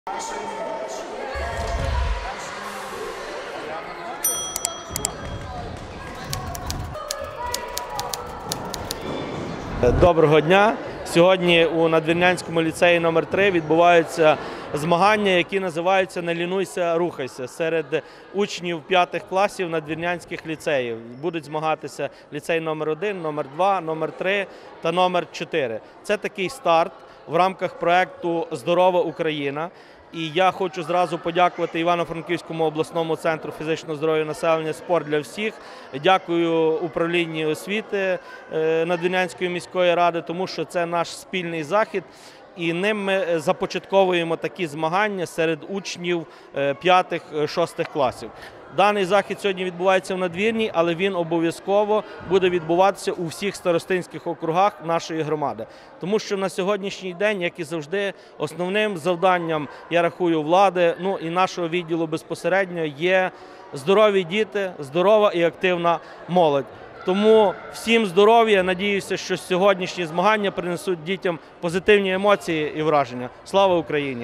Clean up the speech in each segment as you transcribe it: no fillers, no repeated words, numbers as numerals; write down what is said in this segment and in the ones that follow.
Доброго дня! Сьогодні у Надвірнянському ліцеї номер 3 відбуваються змагання, які називаються «Не лінуйся, рухайся» серед учнів 5 класів надвірнянських ліцеїв. Будуть змагатися ліцей номер 1, номер 2, номер 3 та номер 4. Це такий старт в рамках проєкту «Здорова Україна». І я хочу зразу подякувати Івано-Франківському обласному центру фізичного здоров'я населення «Спорт для всіх». Дякую управлінню освіти Надвірнянської міської ради, тому що це наш спільний захід. І ним ми започатковуємо такі змагання серед учнів 5-6 класів. Даний захід сьогодні відбувається в Надвірній, але він обов'язково буде відбуватися у всіх старостинських округах нашої громади. Тому що на сьогоднішній день, як і завжди, основним завданням, я рахую, влади, і нашого відділу безпосередньо є здорові діти, здорова і активна молодь. Тому всім здоров'я, надіюся, що сьогоднішні змагання принесуть дітям позитивні емоції і враження. Слава Україні!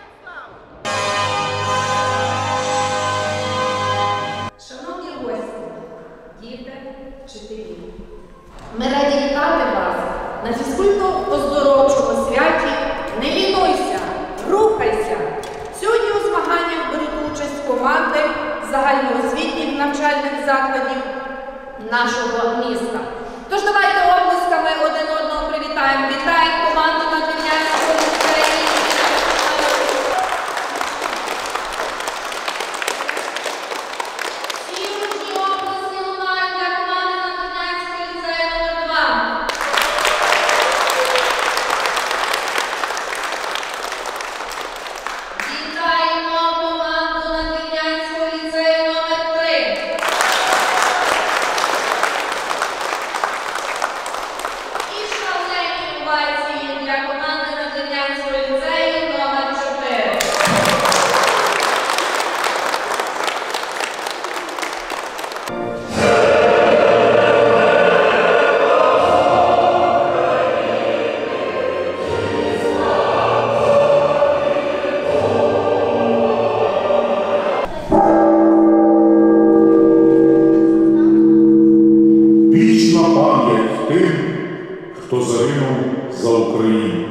Шановні гості, діти, вчителі, ми раді вітати вас на фізкультно-оздоровчому святі «Не лінуйся, рухайся». Сьогодні у змаганнях беруть участь команди загальноосвітніх навчальних закладів нашого міста. Тож давайте оплесками один одного привітаємо. Вітаємо команду Надвірнянського ліцею. Всі учні оплески лунають для команди Надвірнянського ліцею номер 2. Вітаємо команду Надвірнянського ліцею номер 3. Для команди Надвірнянського ліцею номер 4. Вічна пам'ять тим, хто загинув за Україну.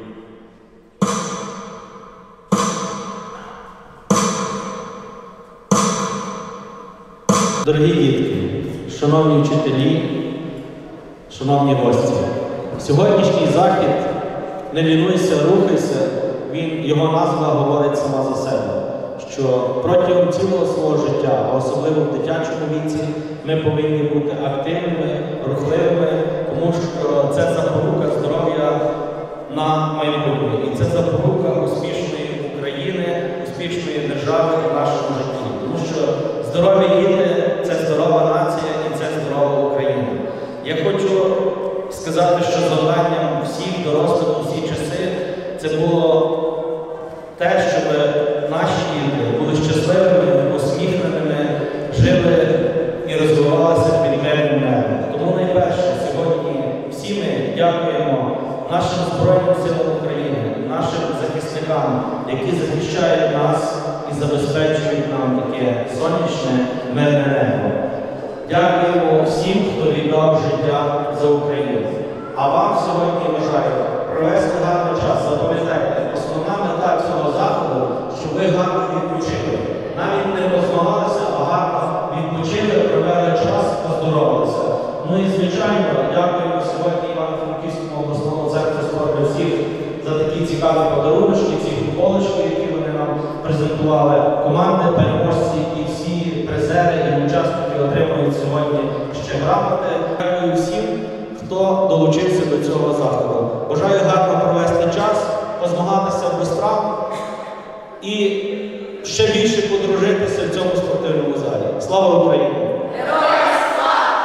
Дорогі дітки, шановні вчителі, шановні гості, сьогоднішній захід «Не лінуйся, рухайся», його назва говорить сама за себе, що протягом цілого свого життя, а особливо в дитячому віці, ми повинні бути активними, рухливими, тому що це запорука здоров'я на майбутнє. І це запорука успішної України, успішної держави в нашому житті. Тому що здорові діти – це здорова нація і це здорова Україна. Я хочу сказати, що завданням всіх дорослих у всі часи це було те, щоб наші діти були щасливими, усміхненими, жили і розвивалися під мирним небом. Тому найперше сьогодні всі ми дякуємо нашим Збройним силам України, нашим захисникам, які захищають нас і забезпечують нам таке сонячне, мирне небо. Дякуємо всім, хто віддав життя за Україну. А вам сьогодні бажаю провести гарний час. Запам'ятайте, основна мета цього заходу, щоб ви гарно відпочили. Навіть не позмагалися, а гарно відпочили, провели час, поздоровилися. І, звичайно, дякуємо сьогодні Івано-Франківському обласному центру «Спорт для всіх» за такі цікаві подарунки, ці футболочки, які вони нам презентували. Команди, переможці і всі призери і учасники отримують сьогодні ще грамоти. Дякую всім, хто долучився до цього заходу. Бажаю гарно провести час, позмагатися без травм і ще більше подружитися в цьому спортивному залі. Слава Україні! Героям слава!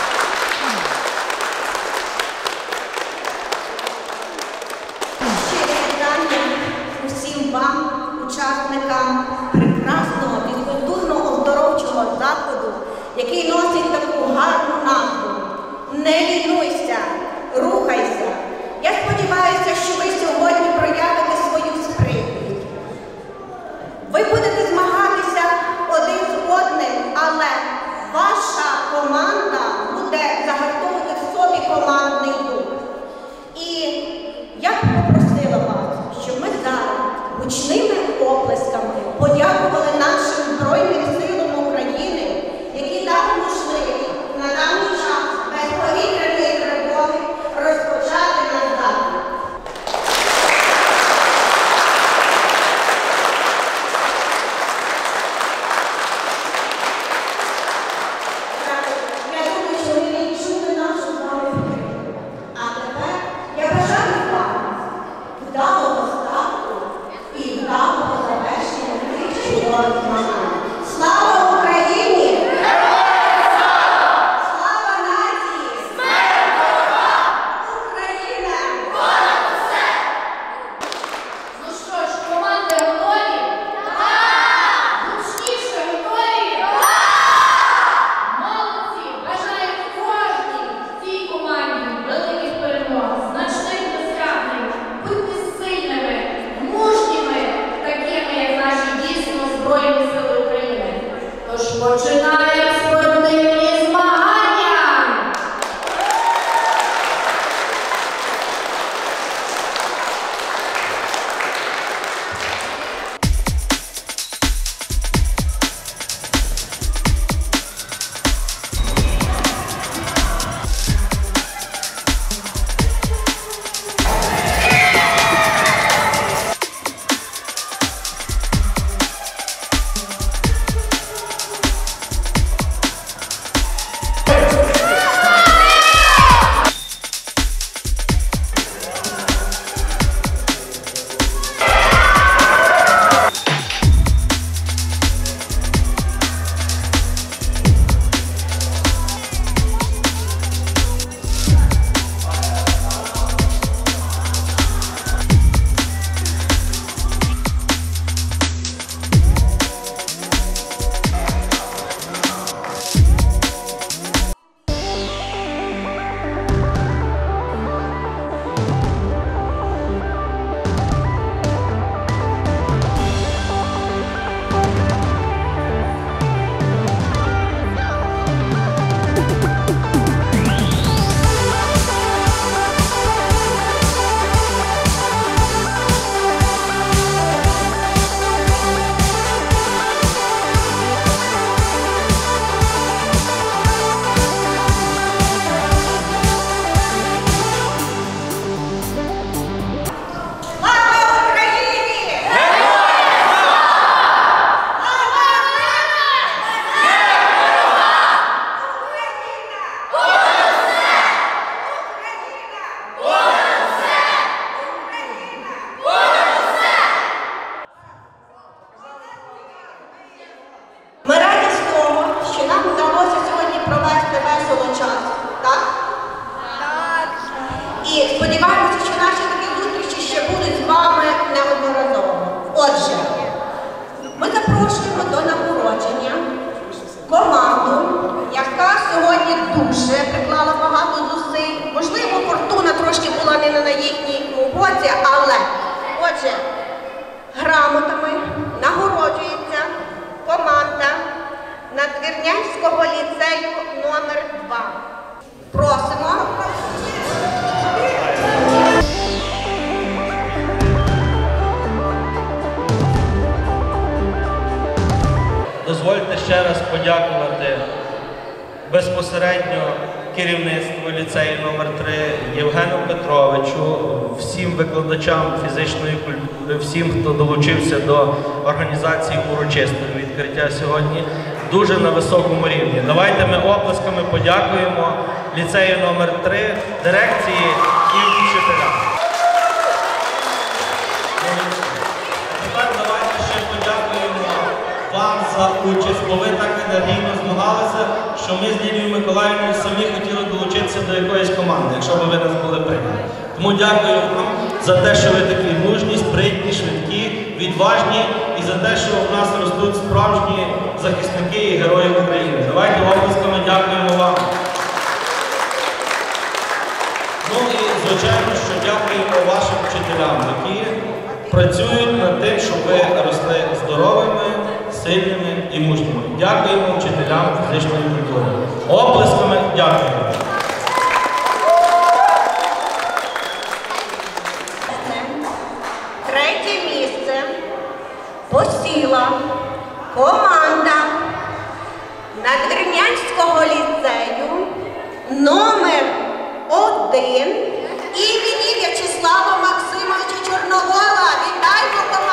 Щире вітання усім вам, учасникам прекрасного фізкультурно-оздоровчого заходу, який носить таку гарну назву «Не лінуйся, рухайся». Я сподіваюся, що ви сьогодні проявите свою спритність, подякували нашим Збройним силам України, які дали можливість на даний час без повітряної тривоги розпочати наш захід. Я думаю, що ви відчули нашу з вами підтримку. А тепер я бажаю вам вдалого старту і вдалого завершення цих чудових змагань. Слава Україні! Слава нації! Україна! Ну що ж, команди готові? Так! Гучніше готові? Так! Молодці! Бажаю кожній цій команді великих перемог, значних досягнень. Будьте сильними, мужніми, такими, як наші дійсно Збройні Сили України. Тож починаємо спортивні змагання! Слава Україні! Ми раді з того, що нам вдалося сьогодні провести весело час, так? Так. І сподіваємося, що наші такі зустрічі ще будуть з вами неодноразово. Отже, ми запрошуємо до нагородження команду, яка сьогодні дуже приклала багато зусиль. Можливо, фортуна трошки була не на їхній боці, але, отже, грамотами нагороджується команда Надвірнянського ліцею номер 2. Просимо. Дозвольте ще раз подякувати безпосередньо керівництву ліцею номер 3 Євгену Петровичу, всім викладачам фізичної культури, всім, хто долучився до організації урочистого відкриття сьогодні, дуже на високому рівні. Давайте ми оплесками подякуємо ліцею номер 3, дирекції і вчителям. Тепер давайте ще подякуємо вам за участь, бо ви так енергійно змагалися, що ми з Лілією Миколаївною самі хотіли долучитися до якоїсь команди, якщо б ви нас були прийняті. Тому дякую вам за те, що ви такі мужні, спритні, швидкі, відважні і за те, що в нас ростуть справжні захисники і герої України. Давайте оплесками дякуємо вам. Ну і, звичайно, що дякуємо вашим вчителям, які працюють над тим, щоб ви росли здоровими, сильними і мужніми. Дякуємо вчителям фізичної культури. Оплесками дякуємо. Третє місце посіла команда Надвірнянського ліцею номер 1 імені В'ячеслава Максимовича Чорновола. Вітаємо команду!